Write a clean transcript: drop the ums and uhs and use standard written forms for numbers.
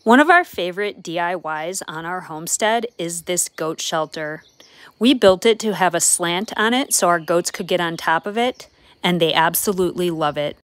One of our favorite DIYs on our homestead is this goat shelter. We built it to have a slant on it so our goats could get on top of it, and they absolutely love it.